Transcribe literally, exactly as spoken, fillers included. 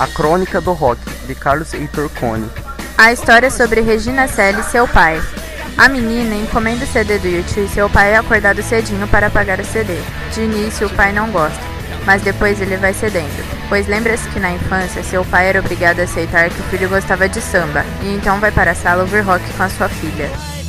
A Crônica do Rock, de Carlos Heitor Cone. A história sobre Regina Celi e seu pai. A menina encomenda o C D do U dois e seu pai é acordado cedinho para pagar o C D. De início, o pai não gosta, mas depois ele vai cedendo, pois lembra-se que na infância seu pai era obrigado a aceitar que o filho gostava de samba, e então vai para a sala ouvir rock com a sua filha.